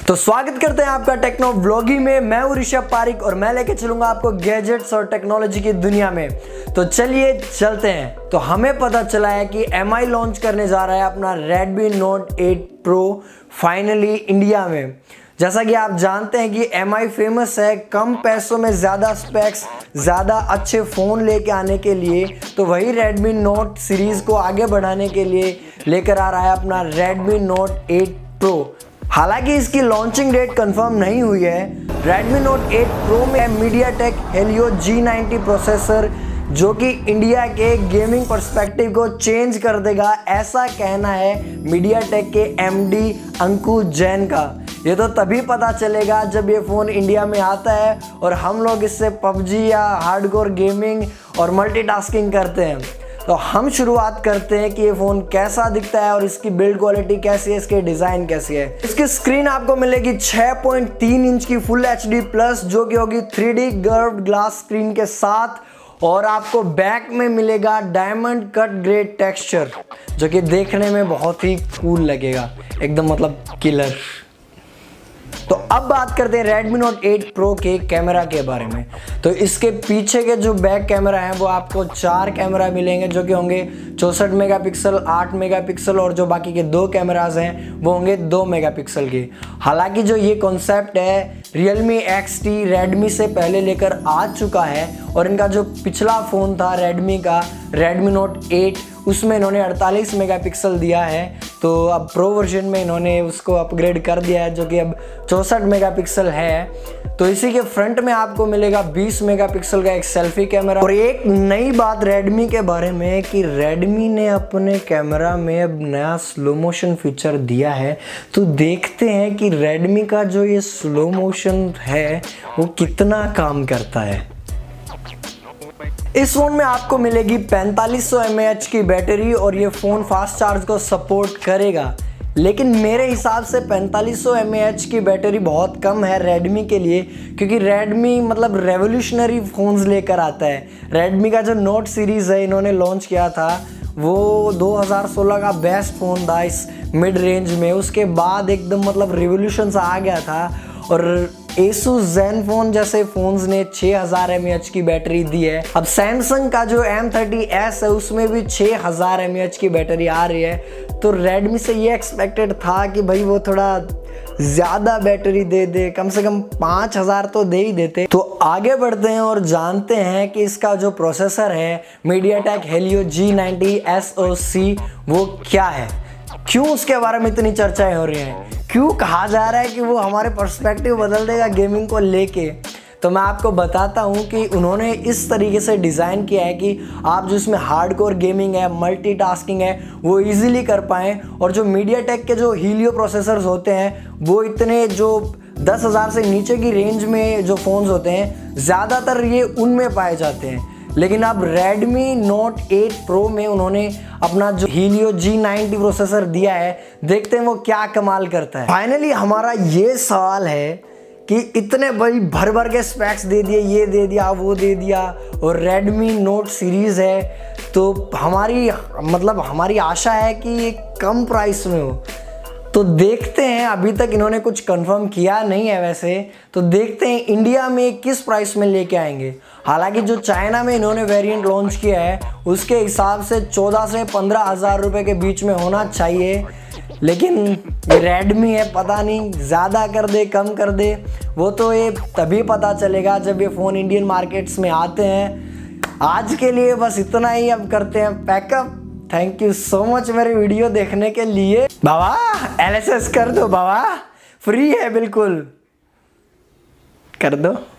तो स्वागत करते हैं आपका टेक्नो व्लॉगी में। मैं हूं ऋषभ पारिक और मैं लेके चलूंगा आपको गैजेट्स और टेक्नोलॉजी की दुनिया में। तो चलिए चलते हैं। तो हमें पता चला है कि MI लॉन्च करने जा रहा है अपना Redmi Note 8 Pro finally India में। जैसा कि आप जानते हैं कि MI फेमस है कम पैसों में ज़्यादा स्पेक्स, ज़्यादा अच्छे फ़ोन लेके आने के लिए। तो वही Redmi Note सीरीज़ को आगे बढ़ाने के लिए लेकर आ रहा है अपना Redmi Note 8 Pro। हालांकि इसकी लॉन्चिंग डेट कंफर्म नहीं हुई है। Redmi Note 8 Pro में MediaTek Helio G90 प्रोसेसर जो कि इंडिया के गेमिंग पर्सपेक्टिव को चेंज कर देगा, ऐसा कहना है MediaTek के MD अंकुर जैन का। ये तो तभी पता चलेगा जब ये फ़ोन इंडिया में आता है और हम लोग इससे PUBG या हार्डकोर गेमिंग और मल्टीटास्किंग करते हैं। तो हम शुरुआत करते हैं कि ये फ़ोन कैसा दिखता है और इसकी बिल्ड क्वालिटी कैसी है, इसके डिज़ाइन कैसी है। इसकी स्क्रीन आपको मिलेगी 6.3 इंच की फुल HD प्लस जो कि होगी 3D कर्व्ड ग्लास स्क्रीन के साथ। और आपको बैक में मिलेगा डायमंड कट ग्रे टेक्सचर जो कि देखने में बहुत ही कूल लगेगा, एकदम मतलब किलर। तो अब बात करते हैं Redmi Note 8 Pro के कैमरा के बारे में। तो इसके पीछे के जो बैक कैमरा हैं वो आपको 4 कैमरा मिलेंगे जो कि होंगे 64 मेगापिक्सल, 8 मेगापिक्सल और जो बाकी के 2 कैमराज हैं वो होंगे 2 मेगापिक्सल के। हालांकि जो ये कॉन्सेप्ट है Realme XT Redmi से पहले लेकर आ चुका है और इनका जो पिछला फ़ोन था Redmi का Redmi Note 8 उसमें इन्होंने 48 मेगापिक्सल दिया है। तो अब प्रो वर्जन में इन्होंने उसको अपग्रेड कर दिया है जो कि अब 64 मेगापिक्सल है। तो इसी के फ्रंट में आपको मिलेगा 20 मेगापिक्सल का एक सेल्फी कैमरा। और एक नई बात Redmi के बारे में कि Redmi ने अपने कैमरा में अब नया स्लो मोशन फीचर दिया है। तो देखते हैं कि Redmi का जो ये स्लो मोशन है वो कितना काम करता है। इस फ़ोन में आपको मिलेगी 4500 mAh की बैटरी और ये फ़ोन फास्ट चार्ज को सपोर्ट करेगा। लेकिन मेरे हिसाब से 4500 mAh की बैटरी बहुत कम है Redmi के लिए, क्योंकि Redmi मतलब रेवोल्यूशनरी फ़ोन्स लेकर आता है। Redmi का जो Note सीरीज़ है इन्होंने लॉन्च किया था वो 2016 का बेस्ट फ़ोन था इस मिड रेंज में। उसके बाद एकदम मतलब रिवोल्यूशन सा आ गया था और Asus Zenfone जैसे फ़ोन्स ने 6000 mAh की बैटरी दी है। अब Samsung का जो M30s है उसमें भी 6000 mAh की बैटरी आ रही है। तो Redmi से ये एक्सपेक्टेड था कि भाई वो थोड़ा ज़्यादा बैटरी दे, कम से कम 5000 तो दे ही देते। तो आगे बढ़ते हैं और जानते हैं कि इसका जो प्रोसेसर है MediaTek Helio G90 SoC वो क्या है, क्यों उसके बारे में इतनी चर्चाएं हो रही हैं, क्यों कहा जा रहा है कि वो हमारे पर्सपेक्टिव बदल देगा गेमिंग को लेके। तो मैं आपको बताता हूँ कि उन्होंने इस तरीके से डिज़ाइन किया है कि आप जो इसमें हार्डकोर गेमिंग है, मल्टीटास्किंग है वो इजीली कर पाएँ। और जो MediaTek के जो हीलियो प्रोसेसर्स होते हैं वो इतने जो 10,000 से नीचे की रेंज में जो फ़ोन्स होते हैं ज़्यादातर ये उनमें पाए जाते हैं। लेकिन अब Redmi Note 8 Pro में उन्होंने अपना जो Helio G90 प्रोसेसर दिया है, देखते हैं वो क्या कमाल करता है। फाइनली हमारा ये सवाल है कि इतने बड़ी भर भर के स्पेक्स दे दिए, ये दे दिया, वो दे दिया और Redmi Note सीरीज़ है, तो हमारी आशा है कि ये कम प्राइस में हो। तो देखते हैं, अभी तक इन्होंने कुछ कंफर्म किया नहीं है वैसे। तो देखते हैं इंडिया में किस प्राइस में लेके आएंगे। हालांकि जो चाइना में इन्होंने वेरिएंट लॉन्च किया है उसके हिसाब से 14 से 15 हज़ार रुपये के बीच में होना चाहिए। लेकिन ये Redmi है, पता नहीं ज़्यादा कर दे कम कर दे, वो तो ये तभी पता चलेगा जब ये फ़ोन इंडियन मार्केट्स में आते हैं। आज के लिए बस इतना ही, अब करते हैं pack up. Thank you so much मेरी वीडियो देखने के लिए। बाबा LSS कर दो बाबा, फ्री है बिल्कुल, कर दो।